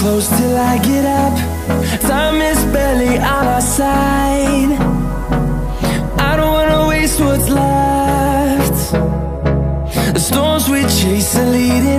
close till I get up. Time is barely on our side. I don't wanna waste what's left. The storms we chase are leading